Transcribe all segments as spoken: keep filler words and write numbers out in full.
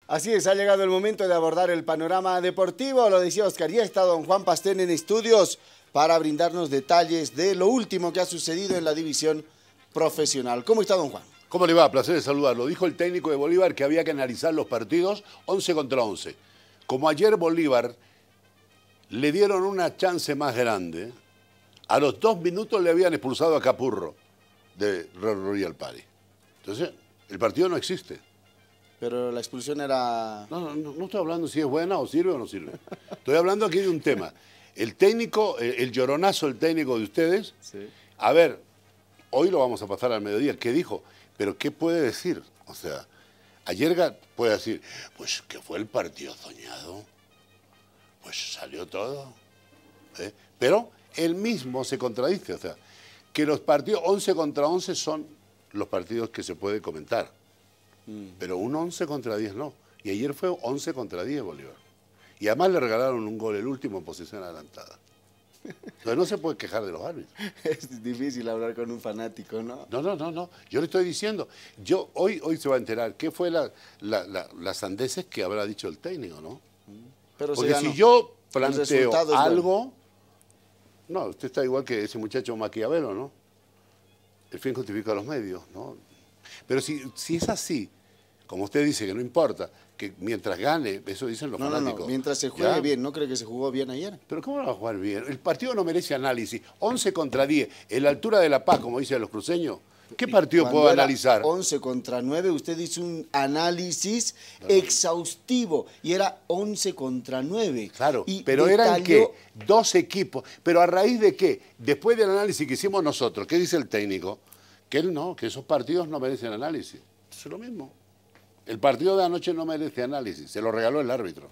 Así es, ha llegado el momento de abordar el panorama deportivo. Lo decía Oscar, ya está don Juan Pastén en estudios para brindarnos detalles de lo último que ha sucedido en la división profesional. ¿Cómo está don Juan? ¿Cómo le va? Placer de saludarlo. Dijo el técnico de Bolívar que había que analizar los partidos once contra once. Como ayer Bolívar le dieron una chance más grande, a los dos minutos le habían expulsado a Capurro de Royal Party. Entonces, el partido no existe. Pero la expulsión era... No, no, no, no estoy hablando si es buena o sirve o no sirve. Estoy hablando aquí de un tema. El técnico, el, el lloronazo del técnico de ustedes, Sí. A ver, hoy lo vamos a pasar al mediodía. ¿Qué dijo? Pero ¿qué puede decir? O sea, ayer puede decir, pues que fue el partido soñado, pues salió todo. ¿eh? Pero él mismo se contradice. O sea, que los partidos once contra once son los partidos que se puede comentar. Pero un once contra diez no. Y ayer fue once contra diez Bolívar. Y además le regalaron un gol, el último en posición adelantada. Entonces no se puede quejar de los árbitros. Es difícil hablar con un fanático, ¿no? No, no, no, no. Yo le estoy diciendo. Yo hoy, hoy se va a enterar qué fue la, la, la, las sandeces que habrá dicho el técnico, ¿no? Pero Porque se si ganó. yo El planteo resultado es algo... bueno. No, usted está igual que ese muchacho Maquiavelo, ¿no? El fin justifica los medios, ¿no? Pero si, si es así, como usted dice, que no importa, que mientras gane, eso dicen los No, no, fanáticos. no, mientras se juegue ¿ya? bien, ¿no cree que se jugó bien ayer? Pero ¿cómo va a jugar bien? El partido no merece análisis. once contra diez, en la altura de La Paz, como dicen los cruceños. ¿Qué partido Cuando puedo era analizar? once contra nueve, usted hizo un análisis exhaustivo y era once contra nueve. Claro, y pero eran detalló... ¿qué? Dos equipos. ¿Pero a raíz de qué? Después del análisis que hicimos nosotros, ¿qué dice el técnico? Que él no, que esos partidos no merecen análisis. Es lo mismo. El partido de anoche no merece análisis, se lo regaló el árbitro.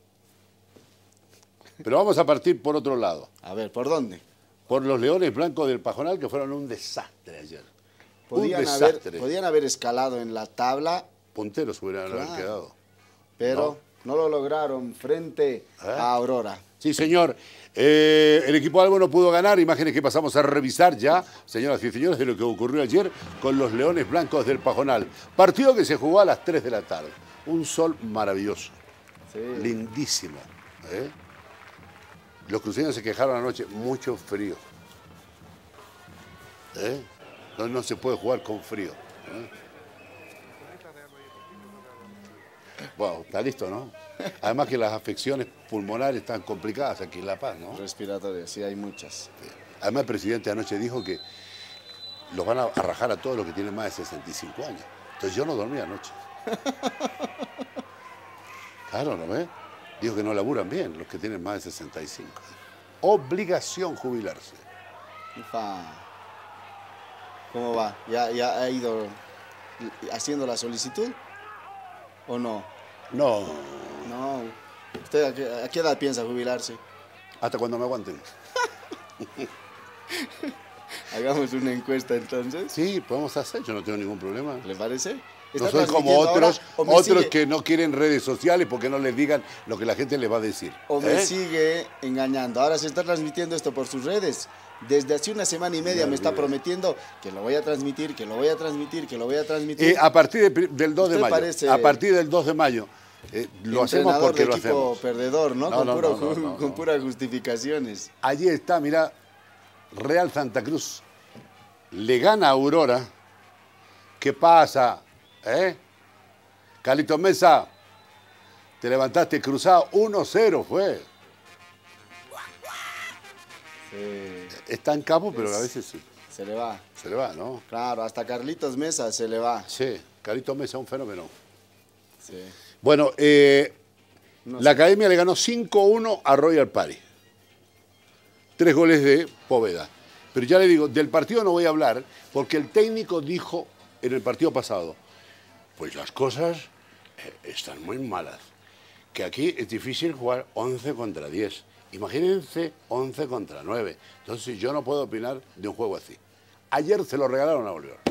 Pero vamos a partir por otro lado. A ver, ¿por dónde? Por los Leones Blancos del Pajonal, que fueron un desastre ayer. Podían un haber, desastre. podían haber escalado en la tabla, Punteros hubieran Claro. haber quedado. pero no. lo lograron frente ¿Eh? a Aurora. Sí, señor. Eh, el equipo Albo no pudo ganar. Imágenes que pasamos a revisar ya, señoras y señores, de lo que ocurrió ayer con los Leones Blancos del Pajonal. Partido que se jugó a las tres de la tarde. Un sol maravilloso. Sí. Lindísimo. ¿eh? Los cruceños se quejaron anoche. Mucho frío. ¿eh? No, no se puede jugar con frío. ¿eh? Bueno, está listo, ¿no? Además que las afecciones pulmonares están complicadas aquí en La Paz, ¿no? Respiratorias, sí, hay muchas. Además el presidente anoche dijo que los van a rajar a todos los que tienen más de sesenta y cinco años. Entonces yo no dormí anoche. Claro, ¿no ves? Dijo que no laburan bien los que tienen más de sesenta y cinco. Obligación jubilarse. Ufa. ¿Cómo va? ¿Ya, ya ha ido haciendo la solicitud o no? No, No. ¿Usted a qué, a qué edad piensa jubilarse? hasta cuando me aguanten. Hagamos una encuesta entonces. Sí, podemos hacer, yo no tengo ningún problema. ¿Le parece? No ¿Está soy como transmitiendo ahora otros, o me otros sigue- que no quieren redes sociales porque no les digan lo que la gente les va a decir. O me ¿eh? sigue engañando. Ahora se está transmitiendo esto por sus redes. Desde hace una semana y media Ya, me está ya. prometiendo que lo voy a transmitir, que lo voy a transmitir, que lo voy a transmitir. Eh, a partir de- del dos de Usted mayo. parece A partir del dos de mayo. eh, lo hacemos Entrenador porque de lo equipo hacemos. perdedor, ¿no? No, con no, puro no, no, ju- no, con no. puras justificaciones. Allí está, mira, Real Santa Cruz. Le gana a Aurora. ¿Qué pasa? ¿Eh? Carlitos Mesa, te levantaste cruzado. uno cero fue. Sí, Está en campo, pero Es- a veces sí. se le va. Se le va, ¿no? Claro, hasta Carlitos Mesa se le va. Sí, Carlitos Mesa, un fenómeno. Sí. Bueno, eh, No la sé. Academia le ganó cinco uno a Royal Party. Tres goles de Poveda. Pero ya le digo, del partido no voy a hablar, porque el técnico dijo en el partido pasado, pues las cosas eh, están muy malas. Que aquí es difícil jugar once contra diez. Imagínense once contra nueve. Entonces yo no puedo opinar de un juego así. Ayer se lo regalaron a Bolívar.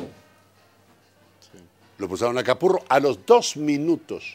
Lo pusieron a Capurro a los dos minutos.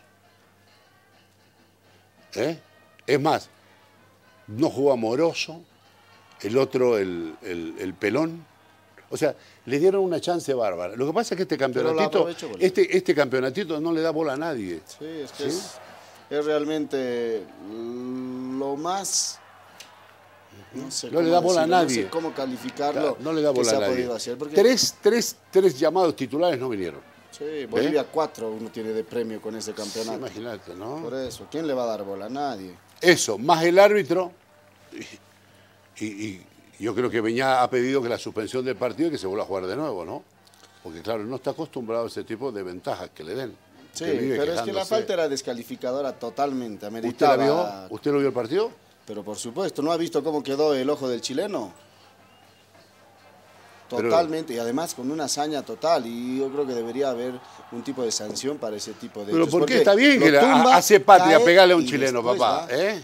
¿Eh? Es más, no jugó Amoroso, el otro, el, el, el Pelón, O sea, le dieron una chance bárbara. Lo que pasa es que este campeonatito, este, este campeonatito no le da bola a nadie. Sí, es que ¿Sí? es, es realmente lo más... No, sé no le da bola decirlo, a nadie. No sé cómo calificarlo. No le da bola que a se ha nadie. podido hacer, porque... tres, tres, tres llamados titulares no vinieron. Sí, Bolivia cuatro uno tiene de premio con ese campeonato. Sí, imagínate, ¿no? Por eso, ¿quién le va a dar bola? Nadie. Eso, más el árbitro. Y, y, y yo creo que Beñá ha pedido que la suspensión del partido y que se vuelva a jugar de nuevo, ¿no? Porque claro, no está acostumbrado a ese tipo de ventajas que le den. Sí, pero es que la falta era descalificadora totalmente. Ameritaba... ¿Usted la vio? ¿Usted lo vio el partido? Pero por supuesto, ¿no ha visto cómo quedó el ojo del chileno? Totalmente, pero, y además con una hazaña total, y yo creo que debería haber un tipo de sanción para ese tipo de Pero hechos. ¿por qué está bien que tumba, hace patria pegarle a un chileno, papá? ¿Eh?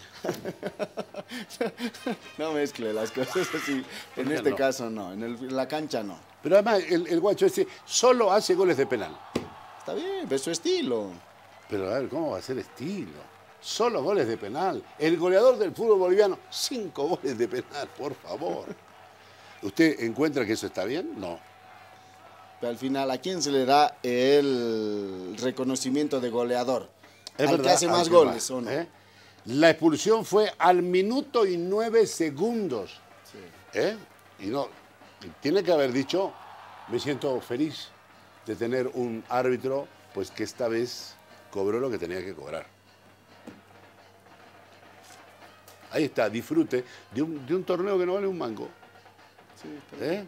No mezcle las cosas así. En este no? caso no, en, el, en la cancha no. Pero además el, el guacho ese solo hace goles de penal. Está bien, pero es su estilo. Pero a ver, ¿cómo va a ser estilo? Solo goles de penal. El goleador del fútbol boliviano, cinco goles de penal, por favor. ¿Usted encuentra que eso está bien? No. Pero al final, ¿a quién se le da el reconocimiento de goleador? Es ¿Al verdad, que hace más goles o no? ¿Eh? La expulsión fue al minuto y nueve segundos. Sí. ¿Eh? Y no, tiene que haber dicho, me siento feliz de tener un árbitro pues que esta vez cobró lo que tenía que cobrar. Ahí está, disfrute de un, de un torneo que no vale un mango. Sí, ¿Eh?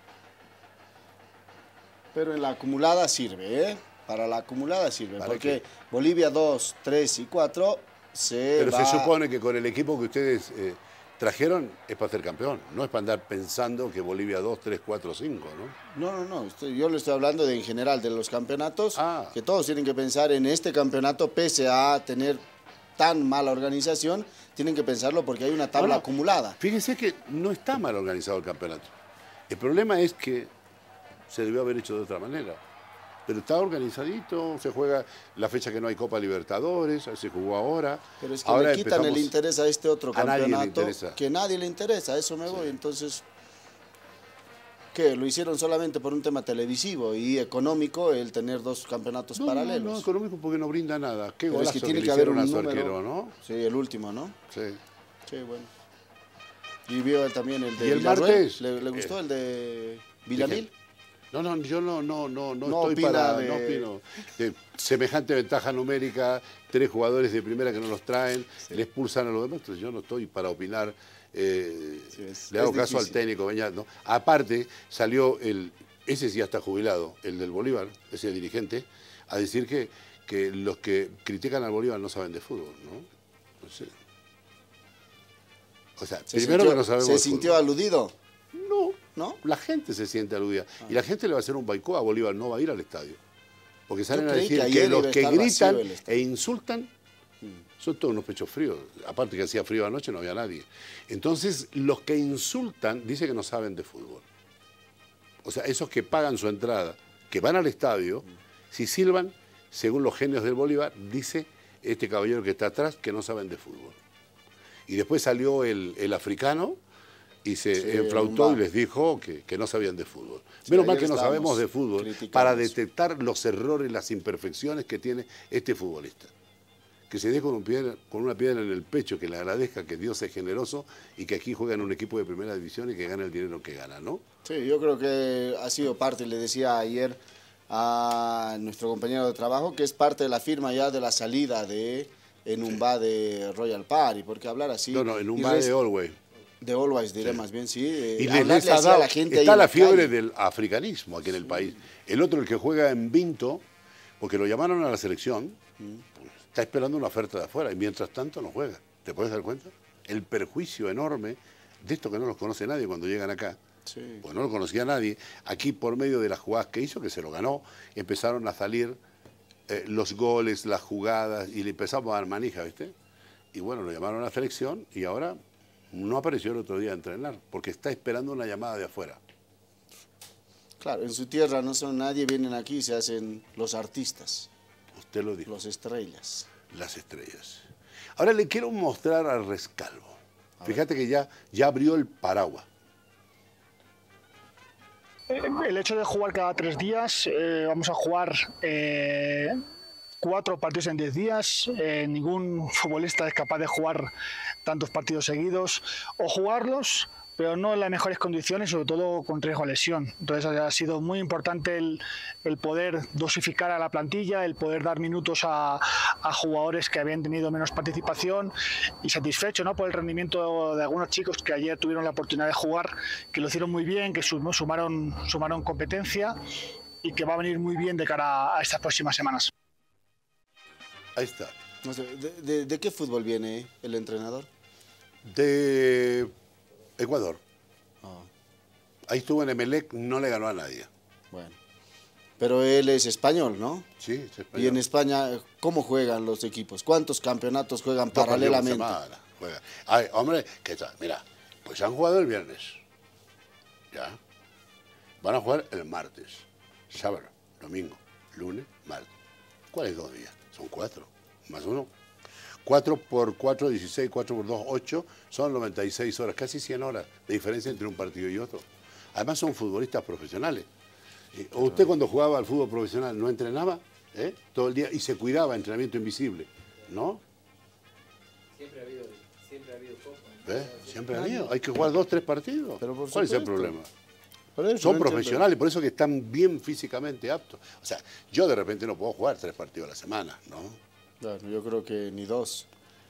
Pero en la acumulada sirve, ¿eh? Para la acumulada sirve, ¿Para porque qué? Bolivia dos, tres y cuatro se Pero va... se supone que con el equipo que ustedes eh, trajeron es para ser campeón, no es para andar pensando que Bolivia dos, tres, cuatro, cinco, ¿no? No, no, no, estoy, yo le estoy hablando de en general de los campeonatos, ah. que todos tienen que pensar en este campeonato, pese a tener tan mala organización, tienen que pensarlo porque hay una tabla Ahora, acumulada. Fíjense que no está mal organizado el campeonato. El problema es que se debió haber hecho de otra manera. Pero está organizadito, se juega la fecha que no hay Copa Libertadores, se jugó ahora. Pero es que ahora le quitan el interés a este otro a campeonato, nadie que nadie le interesa, a eso me sí. voy. Entonces, ¿qué? Lo hicieron solamente por un tema televisivo y económico, el tener dos campeonatos no, paralelos. No, no, económico porque no brinda nada. Qué Pero golazo es que que tiene le que haber un hicieron a su número, arquero, ¿no? Sí, el último, ¿no? Sí. Sí, bueno. Y vio también el de ¿Y el Villarroel? martes? ¿Le, le gustó eh, el de Villamil? No, no, yo no, no, no, no, no estoy para, de... no opino. De semejante ventaja numérica, tres jugadores de primera que no los traen, sí. le expulsan a los demás, entonces yo no estoy para opinar, eh, sí, es, le hago caso difícil. Al técnico Beñat, ¿no? Aparte, salió el, ese sí ya está jubilado, el del Bolívar, ese dirigente, a decir que, que los que critican al Bolívar no saben de fútbol, ¿no? No sé. O sea, ¿Se primero sintió, que no sabemos ¿Se sintió fútbol. aludido? No, ¿no? La gente se siente aludida. Ah. Y la gente le va a hacer un boicot a Bolívar, no va a ir al estadio. Porque salen a decir que, que los que gritan e insultan mm. son todos unos pechos fríos. Aparte que hacía frío anoche, no había nadie. Entonces, los que insultan dicen que no saben de fútbol. O sea, esos que pagan su entrada, que van al estadio, mm. si silban, según los genios del Bolívar, dice este caballero que está atrás que no saben de fútbol. Y después salió el, el africano y se sí, enflautó y les dijo que, que no sabían de fútbol. Sí, menos mal que no sabemos de fútbol para detectar los errores, las imperfecciones que tiene este futbolista. Que se dé con, un piedra, con una piedra en el pecho, que le agradezca que Dios es generoso y que aquí juega en un equipo de primera división y que gana el dinero que gana, ¿no? Sí, yo creo que ha sido parte, le decía ayer a nuestro compañero de trabajo, que es parte de la firma ya de la salida de Enumbá sí. de Royal Party, porque hablar así... No, no, Enumbá de Always. De Always, diré sí. más bien, sí. Eh, y les, les ha dado, la gente está la fiebre calle. Del africanismo aquí en el sí. país. El otro, el que juega en Vinto, porque lo llamaron a la selección, mm. pues, está esperando una oferta de afuera y mientras tanto no juega. ¿Te puedes dar cuenta? El perjuicio enorme de esto que no los conoce nadie cuando llegan acá. Sí. Pues no lo conocía nadie. Aquí, por medio de las jugadas que hizo, que se lo ganó, empezaron a salir eh, los goles, las jugadas, y le empezamos a dar manija, ¿viste? Y bueno, lo llamaron a la selección y ahora no apareció el otro día a entrenar, porque está esperando una llamada de afuera. Claro, en su tierra no son nadie, vienen aquí y se hacen los artistas. Usted lo dijo. Los estrellas. Las estrellas. Ahora le quiero mostrar al Rescalvo. A Fíjate ver. que ya, ya abrió el paraguas. El hecho de jugar cada tres días, eh, vamos a jugar eh, cuatro partidos en diez días. Eh, ningún futbolista es capaz de jugar tantos partidos seguidos o jugarlos, pero no en las mejores condiciones, sobre todo con riesgo a lesión. Entonces ha sido muy importante el, el poder dosificar a la plantilla, el poder dar minutos a, a jugadores que habían tenido menos participación, y satisfecho, ¿no?, por el rendimiento de algunos chicos que ayer tuvieron la oportunidad de jugar, que lo hicieron muy bien, que sumaron, sumaron competencia y que va a venir muy bien de cara a estas próximas semanas. Ahí está. No sé, ¿de, de, de qué fútbol viene el entrenador? De Ecuador. Oh. Ahí estuvo en Emelec, no le ganó a nadie. Bueno. Pero él es español, ¿no? Sí, es español. Y en España, ¿cómo juegan los equipos? ¿Cuántos campeonatos juegan Dos paralelamente? Semana, juega. Ay, hombre, ¿qué tal? Mira, pues han jugado el viernes. ¿Ya? Van a jugar el martes, sábado, domingo, lunes, martes. ¿Cuáles dos días? Son cuatro, más uno. cuatro por cuatro, dieciséis, cuatro por dos, ocho, son noventa y seis horas, casi cien horas de diferencia entre un partido y otro. Además son futbolistas profesionales. ¿O usted cuando jugaba al fútbol profesional no entrenaba? ¿Eh? Todo el día y se cuidaba, entrenamiento invisible, ¿no? Siempre ha habido, siempre ha habido poco. ¿Eh? Siempre ha habido. Hay que jugar dos, tres partidos. Pero por ¿Cuál es el supuesto. problema? Por eso Son no profesionales, entiendo. por eso que están bien físicamente aptos. O sea, yo de repente no puedo jugar tres partidos a la semana, ¿no? Claro, yo creo que ni dos.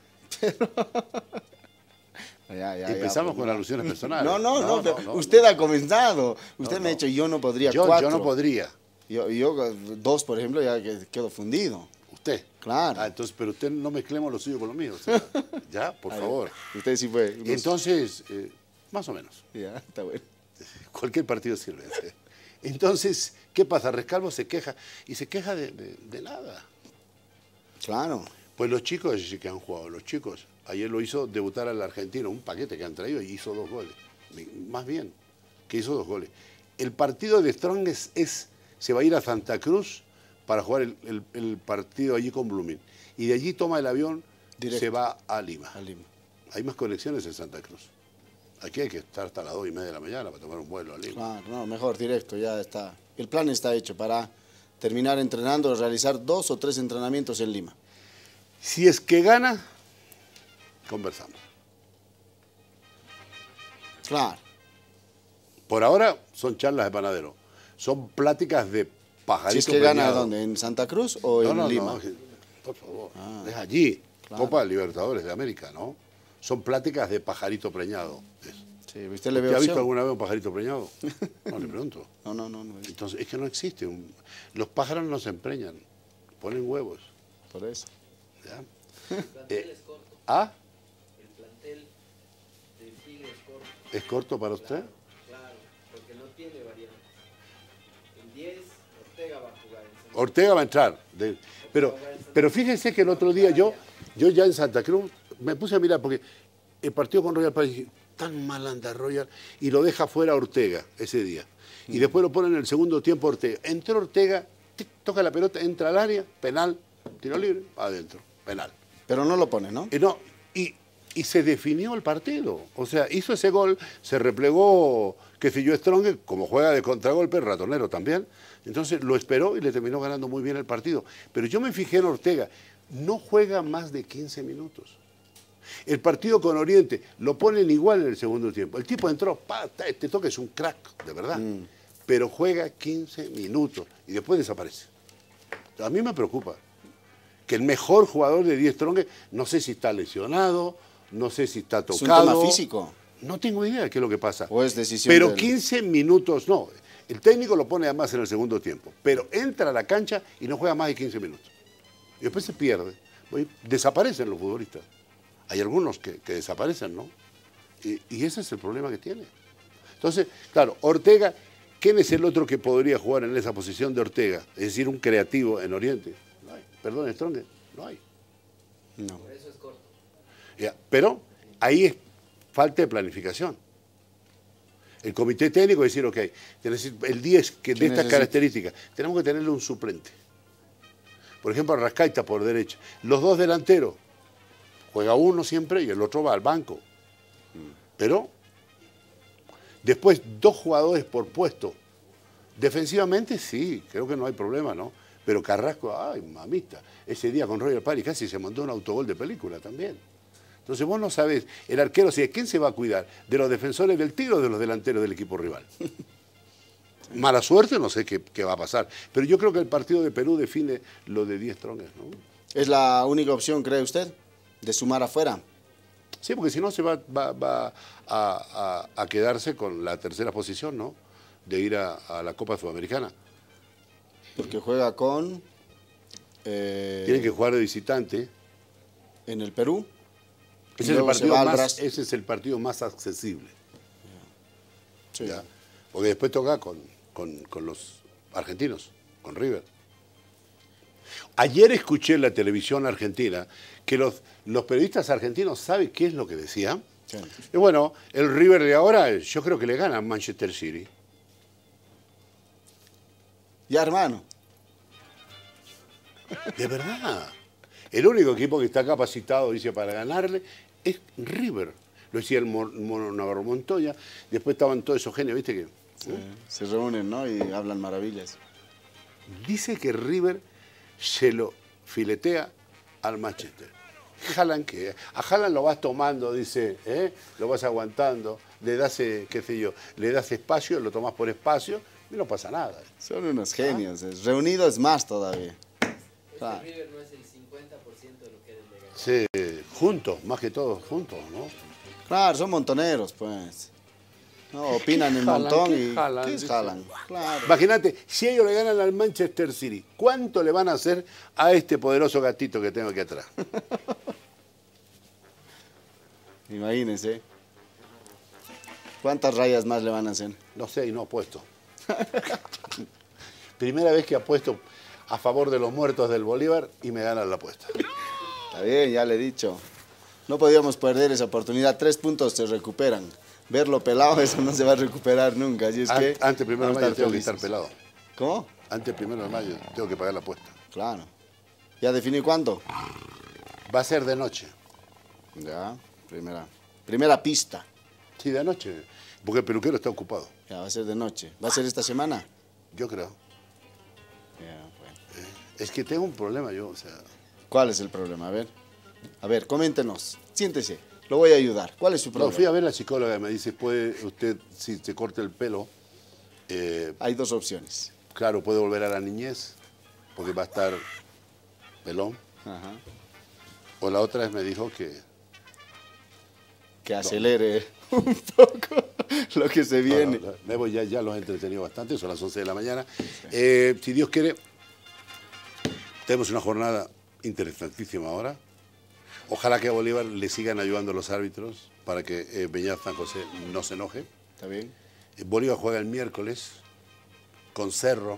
Ya, ya, Empezamos ya, con pues, alusiones personales. No, no, no, No, pero no, no, usted no. ha comenzado. Usted No, me ha no. dicho, yo no podría Yo, cuatro. yo no podría. Yo, yo, dos, por ejemplo, ya que- quedo fundido. Usted. Claro. Ah, entonces, pero usted no mezclemos lo suyo con lo mío. O sea, ya, por Ahí, favor. Usted sí fue. unos- Entonces, eh, más o menos. Ya, está bueno. Cualquier partido sirve. ¿sí? Entonces, ¿qué pasa? Rescalvo se queja. Y se queja de, de- de nada. Claro. Pues los chicos sí que han jugado. Los chicos. Ayer lo hizo debutar al argentino. Un paquete que han traído y hizo dos goles. Más bien, que hizo dos goles. El partido de Strong es, es- se va a ir a Santa Cruz para jugar el, el- el partido allí con Blooming. Y de allí toma el avión, Directo. se va a Lima. A Lima. Hay más conexiones en Santa Cruz. Aquí hay que estar hasta las dos y media de la mañana para tomar un vuelo a Lima. Claro, no, mejor directo, ya está. El plan está hecho para terminar entrenando, realizar dos o tres entrenamientos en Lima. Si es que gana, conversamos. Claro. Por ahora son charlas de panadero. Son pláticas de Si pajarito es que gana, preñado. ¿dónde? ¿En Santa Cruz o No, en no, Lima? no, por favor. Ah, es allí. claro. Copa Libertadores de América, ¿no? Son pláticas de pajarito preñado. Es. Sí, ¿usted le ve ¿Usted ha visto opción? alguna vez un pajarito preñado? No, le pregunto. No, no, no, no, Entonces, es que no existe. un- Los pájaros no se empreñan, ponen huevos. por eso. ¿Ya? El plantel Eh, es corto. ¿Ah? El plantel del Tigre es corto. ¿Es corto para usted? Claro, claro, porque no tiene variantes. En diez, Ortega va a jugar en Santa Ortega va a entrar. de- pero, pero fíjense que el otro día yo, yo ya en Santa Cruz me puse a mirar porque el partido con Royal Party dije, tan mal anda Royal, y lo deja fuera Ortega ese día. Y después lo pone en el segundo tiempo Ortega. Entró Ortega, tic, toca la pelota, entra al área, penal, tiro libre, adentro, penal. Pero no lo pone, ¿no? Y, no, y, y se definió el partido. O sea, hizo ese gol, se replegó, que si yo Strong, como juega de contragolpe, ratonero también. Entonces lo esperó y le terminó ganando muy bien el partido. Pero yo me fijé en Ortega, no juega más de quince minutos. El partido con Oriente lo ponen igual en el segundo tiempo. El tipo entró, pa, ta, este toque es un crack, de verdad. Mm. Pero juega quince minutos y después desaparece. A mí me preocupa que el mejor jugador de diez Strong, no sé si está lesionado, no sé si está ¿Es un tocado. tema físico? No tengo idea de qué es lo que pasa. ¿O es decisión Pero del- quince minutos no. El técnico lo pone además en el segundo tiempo. Pero entra a la cancha y no juega más de quince minutos. Y después se pierde. Oye, desaparecen los futbolistas. Hay algunos que, que desaparecen, ¿no? Y, y ese es el problema que tiene. Entonces, claro, Ortega, ¿quién es el otro que podría jugar en esa posición de Ortega? Es decir, un creativo en Oriente. No hay. Perdón, Strong, no hay. No. Por eso es corto. Ya, pero ahí es falta de planificación. El comité técnico decir, ok, tenés el diez que de ¿Quién estas necesita? características, tenemos que tenerle un suplente. Por ejemplo, Arrascaita por derecha. Los dos delanteros, juega uno siempre y el otro va al banco. Pero después dos jugadores por puesto, Defensivamente sí, creo que no hay problema, ¿no? Pero Carrasco, ay, mamita, ese día con Roger Pari casi se montó un autogol de película también. Entonces vos no sabés, el arquero, ¿de quién se va a cuidar? ¿De los defensores del Tigre o de los delanteros del equipo rival? Mala suerte, no sé qué, qué va a pasar. Pero yo creo que el partido de Perú define lo de Die Strongest, ¿no? ¿Es la única opción, cree usted, de sumar afuera? Sí, porque si no se va, va, va a, a, a quedarse con la tercera posición, ¿no? De ir a, a la Copa Sudamericana. Porque juega con... Eh, Tiene que jugar de visitante. En el Perú. Ese es, el partido más, ese es el partido más accesible. Sí. ¿Ya? Porque después toca con, con, con los argentinos, con River. Ayer escuché en la televisión argentina que los, los periodistas argentinos saben qué es lo que decían. Sí. Y bueno, el River de ahora yo creo que le gana a Manchester City. Ya, hermano. De verdad. El único equipo que está capacitado, dice, para ganarle es River. Lo decía el Mono Navarro Montoya. Después estaban todos esos genios, ¿viste? Que sí, se reúnen, ¿no? Y hablan maravillas. Dice que River se lo filetea al Manchester. Haaland, que a Haaland lo vas tomando, dice, ¿eh? Lo vas aguantando, le das, eh, qué sé yo, le das espacio, lo tomás por espacio y no pasa nada. Son unos genios. ¿Ah? Reunidos más todavía. Este ah. River no es el cincuenta por ciento de lo que es de ganar. Sí, juntos, más que todos juntos, ¿no? Claro, son montoneros, pues. No, opinan un montón ¿Qué y... Haaland? ¿Qué es Haaland? Claro. Imagínate, si ellos le ganan al Manchester City, ¿cuánto le van a hacer a este poderoso gatito que tengo aquí atrás? Imagínense. ¿Cuántas rayas más le van a hacer? No sé, y no apuesto. Primera vez que apuesto a favor de los muertos del Bolívar y me ganan la apuesta. Está bien, ya le he dicho. No podíamos perder esa oportunidad. Tres puntos se recuperan. Verlo pelado, eso no se va a recuperar nunca. Así es An que antes primero de mayo tengo felices. que estar pelado. ¿Cómo? Antes primero de mayo tengo que pagar la apuesta. Claro. ¿Ya definí cuándo? Va a ser de noche. Ya, primera, primera pista. Sí, de noche, porque el peluquero está ocupado. Ya, va a ser de noche. ¿Va a ser esta semana? Yo creo. Ya, bueno. Eh, es que tengo un problema yo, o sea... ¿Cuál es el problema? A ver, a ver, coméntenos. Siéntese, lo voy a ayudar. ¿Cuál es su problema? No, fui a ver a la psicóloga y me dice, puede usted, si se corta el pelo... Eh, Hay dos opciones. Claro, puede volver a la niñez, porque va a estar pelón. Ajá. O la otra vez me dijo que... Que acelere no. un poco lo que se viene. No, no, me voy, ya, ya los he entretenido bastante, son las once de la mañana. Sí. Eh, si Dios quiere, tenemos una jornada interesantísima ahora. Ojalá que a Bolívar le sigan ayudando los árbitros para que eh, Beñat San José no se enoje. Está bien. Eh, Bolívar juega el miércoles con Cerro.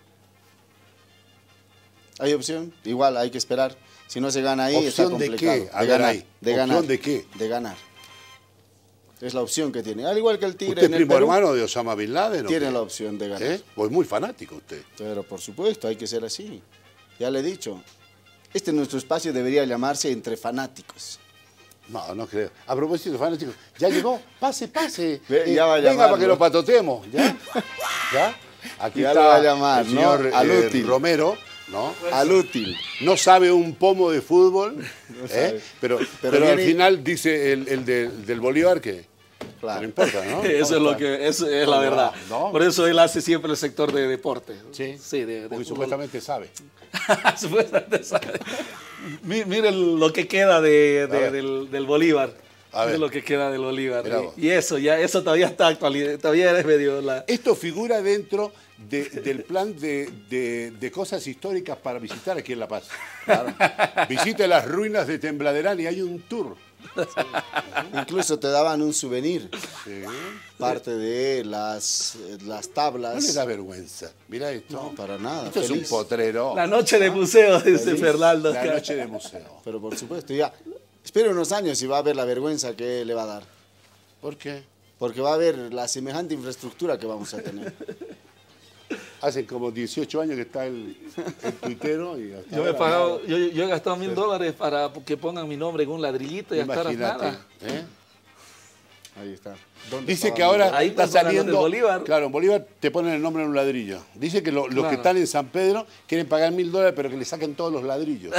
¿Hay opción? Igual, hay que esperar. Si no se gana ahí, ¿Opción está complicado. de qué? A de ver ganar. ahí. De ¿Opción ganar. de qué? De ganar. Es la opción que tiene. Al igual que el Tigre ¿Usted en es el primo Perú, hermano de Osama Bin Laden? tiene ¿o la opción de ganar. ¿Eh? Pues muy fanático usted. Pero por supuesto, hay que ser así. Ya le he dicho. Este nuestro espacio debería llamarse Entre Fanáticos. No, no creo. A propósito de fanáticos, ya llegó, pase, pase. Ve, ya va a venga llamarlo. para que lo patotemos, ¿ya? ¿Ya? Aquí Ya está lo va a llamar, el ¿no? señor Al eh, útil. Romero, ¿no? Al útil. No sabe un pomo de fútbol, No ¿eh? sabe. pero, Pero pero al viene- final dice el, el de- del Bolívar que Claro. no importa, ¿no? Eso es lo que eso es la No, verdad. no. Por eso él hace siempre el sector de deporte. Sí, sí, de, de porque fútbol. supuestamente sabe. Supuestamente sabe. Mi- Miren lo que queda de, de- ver. del, del Bolívar. A ver. Miren lo que queda del Bolívar. Mirá vos. Y eso ya eso todavía está actual, todavía es medio la Esto figura dentro de- del plan de, de- de cosas históricas para visitar aquí en La Paz. Visite las ruinas de Tembladerán y hay un tour. Incluso te daban un souvenir. Sí. Parte de las, eh, las No tablas. le da vergüenza. Mira esto. No, para nada. Esto es feliz. un potrero. la noche de museo, dice Feliz. Fernando. La noche de museo. Pero por supuesto, ya. Espere unos años y va a ver la vergüenza que le va a dar. ¿Por qué? Porque va a ver la semejante infraestructura que vamos a tener. Hace como dieciocho años que está el, el tuitero y hasta Yo, me he ahora pagado, yo, yo he gastado mil dólares para que pongan mi nombre en un ladrillito y hasta ahora Imagínate. nada. ¿eh? Ahí está. ¿Dónde Dice estaba que ahora Ahí está pasó ganando el saliendo. Bolívar. Claro, en Bolívar te ponen el nombre en un ladrillo. Dice que lo- los Claro. que están en San Pedro quieren pagar mil dólares, pero que le saquen todos los ladrillos.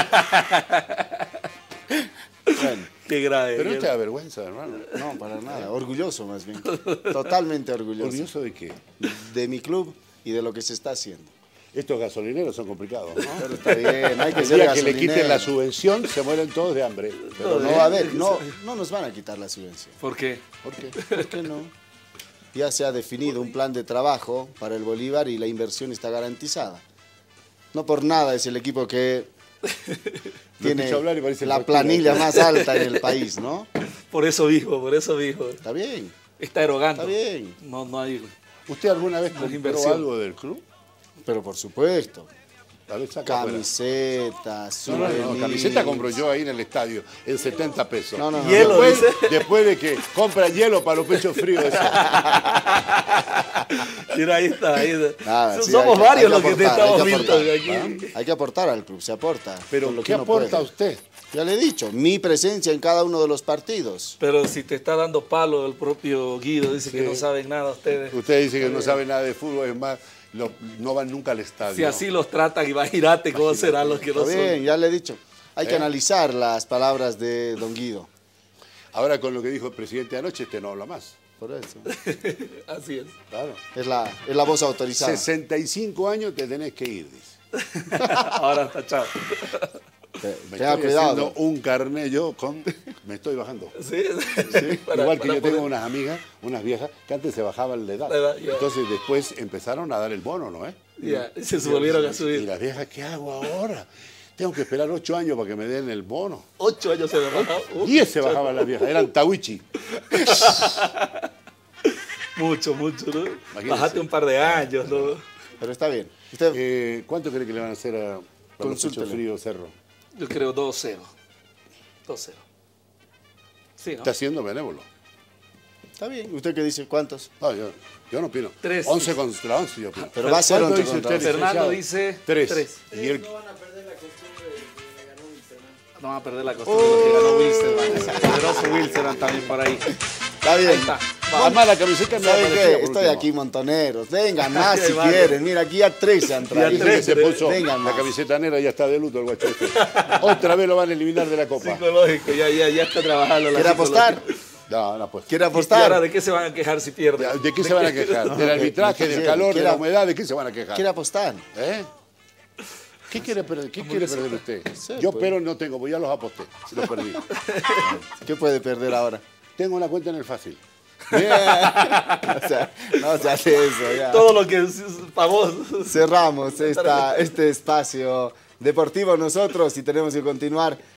Bueno, Qué grave. Pero qué no te da vergüenza, hermano. no, para nada. Orgulloso más bien. Totalmente orgulloso. ¿Orgulloso de qué? De mi club y de lo que se está haciendo. Estos gasolineros son complicados, ¿no? Pero está bien, hay que El ser día que le quiten la gasolinero. subvención, se mueren todos de hambre. Pero no va a haber, no, no nos van a quitar la subvención. ¿Por qué? ¿Por qué? ¿Por qué no? Ya se ha definido un plan de trabajo para el Bolívar y la inversión está garantizada. No por nada es el equipo que tiene escucho hablar y parece la cualquiera. planilla más alta en el país, ¿no? Por eso dijo, por eso dijo. Está bien, Está erogando. está bien, No, no hay. ¿Usted alguna vez compró inversión. algo del club? pero por supuesto. A ver, saca afuera. Camisetas, No, no, no, souvenirs. camiseta compro yo ahí en el estadio, en setenta pesos. No, no, no. Hielo, después, dice. después de que compra hielo para los pechos fríos. Eso. Mira, ahí está. Ahí está. Nada, sí, Somos hay que- varios hay los que que te aportar, estamos hay que viendo aportar, aquí. ¿ah? Hay que aportar al club, se aporta. Pero, con lo ¿qué que uno aporta puede. usted? Ya le he dicho, mi presencia en cada uno de los partidos. Pero si te está dando palo el propio Guido, dice que no saben nada ustedes. Usted dice que no sabe nada de fútbol, es más, lo- no van nunca al estadio. Si así los tratan, imagínate cómo serán los que no Está bien, son. ya le he dicho. Hay que ¿Eh? analizar las palabras de don Guido. Ahora con lo que dijo el presidente anoche, este no habla más. Por eso. Así es. Claro. Es la, es la voz autorizada. sesenta y cinco años te tenés que ir, dice. Ahora está chao. Te- Me Tenga estoy cuidado. haciendo un carné yo con... Me estoy bajando. Sí, Para- Igual que para yo tengo poder- unas amigas, unas viejas, que antes se bajaban la edad. La edad, ya. Entonces después empezaron a dar el bono, ¿no? ¿Eh? Ya, y se volvieron a Y subir. las viejas, ¿qué hago ahora? Tengo que esperar ocho años para que me den el bono. Ocho años se me bajó. Uh, Diez se bajaban las viejas, eran tawichi. Mucho, mucho, ¿no? Imagínese. Bajate un par de años, ¿no? Pero está bien. Usted, Eh, ¿Cuánto cree que le van a hacer a, a los Consúltele. Pechos Fríos Cerro? Yo creo dos cero. dos cero. Sí, ¿no? Está siendo benévolo. está bien. ¿Usted qué dice? ¿Cuántos? No, yo, yo no opino. Tres. once contra once yo opino. Pero va a ser ¿Cuánto once dice contra usted, once. Fernando licenciado? dice Tres. tres. Y el, No van a perder la costumbre de que le ganó Wilstermann. No van a perder la costumbre de lo que ganó Wilstermann. Ese poderoso Wilstermann también por ahí. Está bien. Ahí está. además la camiseta me ¿Saben aparecía qué? por Estoy último. aquí, montoneros. Vengan más Ahí si va. quieren. Mira, aquí ya tres se han Ya Dice traído. que tres. se puso Vengan la más. camiseta negra y ya está de luto el guacho este. Otra vez lo van a eliminar de la Copa. Psicológico, ya, ya, ya está trabajando la ¿Quiere apostar? psicología. No, no, pues. ¿Quiere ¿Y ahora apostar? de qué se van a quejar si pierden? ¿De qué se van a quejar? ¿Del arbitraje, del quiere- calor, de quiere- la humedad? ¿De qué se van a quejar? ¿Quiere apostar? ¿Eh? ¿Qué quiere perder, ¿Qué quiere perder usted? sé, Yo pues. pero no tengo, pues ya los aposté. Los perdí. ¿Qué puede perder ahora? Tengo una cuenta en el fácil. Bien. O sea, no se hace eso. Ya. Todo lo que es es famoso. Cerramos esta, este espacio deportivo nosotros y tenemos que continuar